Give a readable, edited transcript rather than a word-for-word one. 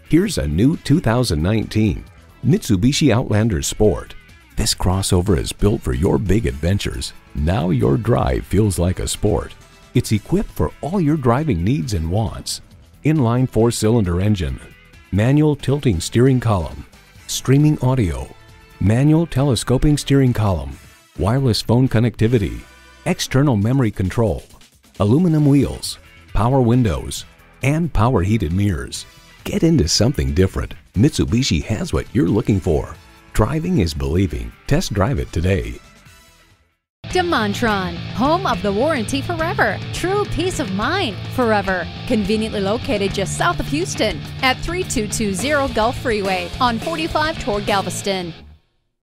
Here's a new 2019 Mitsubishi Outlander Sport. This crossover is built for your big adventures. Now your drive feels like a sport. It's equipped for all your driving needs and wants. Inline 4-cylinder engine, manual tilting steering column, streaming audio, manual telescoping steering column, wireless phone connectivity, external memory control, aluminum wheels, power windows, and power heated mirrors. Get into something different. Mitsubishi has what you're looking for. Driving is believing. Test drive it today. DeMontron, home of the warranty forever. True peace of mind forever. Conveniently located just south of Houston at 3220 Gulf Freeway on 45 toward Galveston.